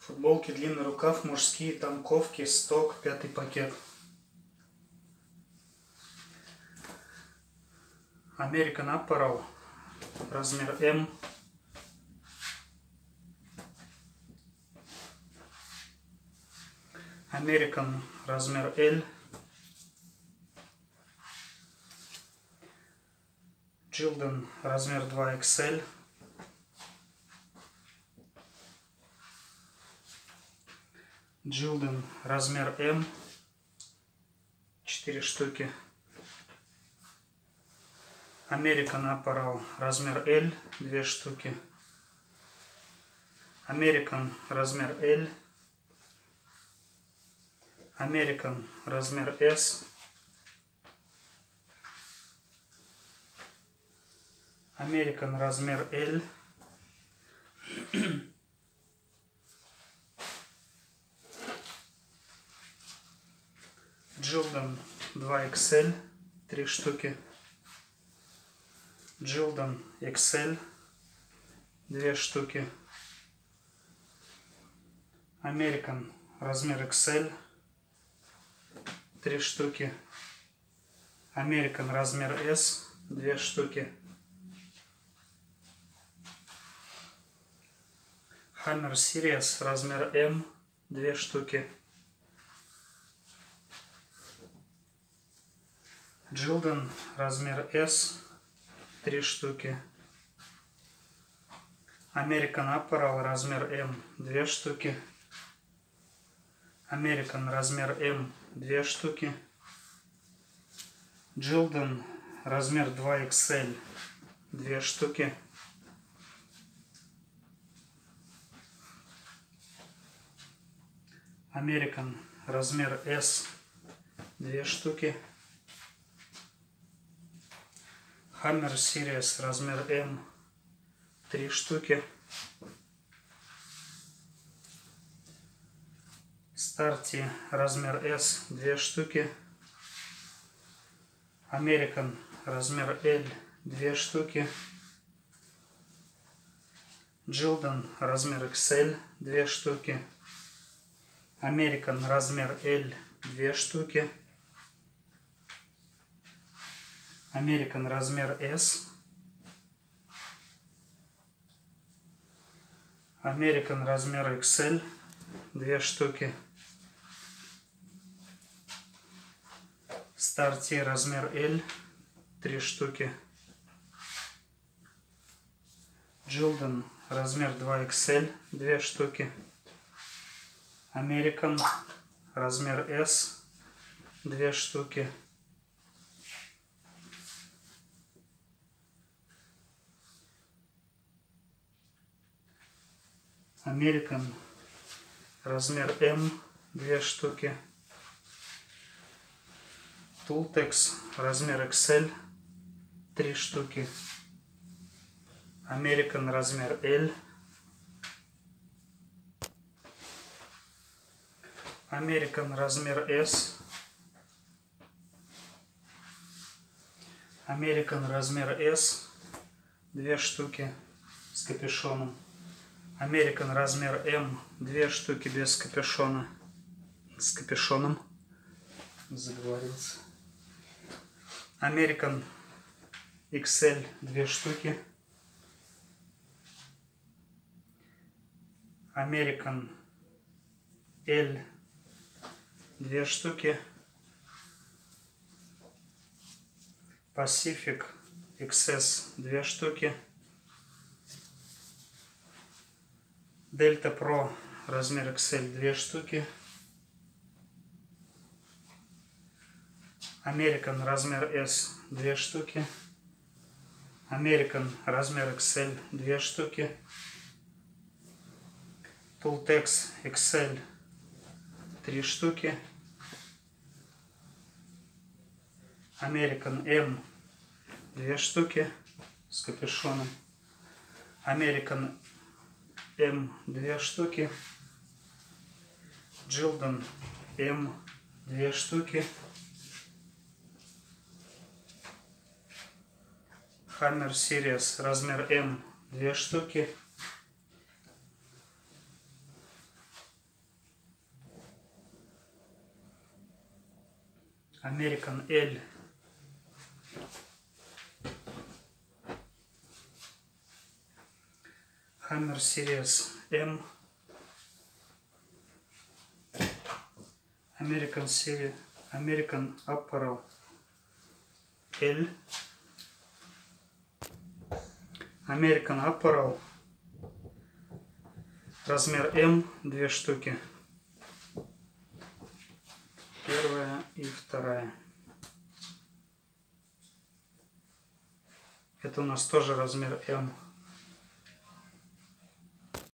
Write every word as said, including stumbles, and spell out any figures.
Футболки длинный рукав, мужские, танковки, сток, пятый пакет. American Apparel, размер М. American, размер Л. Gildan, размер два икс эль. Gildan, размер М. четыре штуки. American Apparel, размер Л, две штуки. American, размер Л. American, размер С. American, размер Л. Gildan, два икс эль, три штуки. Gildan икс эль, две штуки. American, размер икс эль, три штуки. American, размер С, две штуки. Hammer Series, размер М, две штуки. Gildan, размер С, три штуки. American Apparel, размер М, две штуки. American, размер М, две штуки. Gildan, размер два икс эль, две штуки. American, размер С, две штуки. Hammer Series, размер М, три штуки. Старти, размер С, две штуки. American, размер Л, две штуки. Gildan, размер икс эль, две штуки. American, размер Л, две штуки. American, размер С. American, размер икс эль, две штуки. Старти, размер Л, три штуки. Gildan, размер два икс эль, две штуки. American, размер С, две штуки. American, размер М, две штуки. Tultex, размер икс эль, три штуки. American, размер Л. American, размер С. American, размер С, две штуки с капюшоном. American, размер М, две штуки без капюшона. С капюшоном. Заговорился. American икс эль, две штуки. American Л, две штуки. Pacific икс эс, две штуки. Delta Pro, размер икс эль, две штуки. American, размер С, две штуки. American, размер икс эль, две штуки. Tultex икс эль, три штуки. American М, две штуки с капюшоном. American М, две штуки. Gildan М, две штуки. Hammer Series, размер М, две штуки. American L. Hammer Series M. American Series American Apparel L. American Apparel размер М, две штуки. Первая и вторая. Это у нас тоже размер М.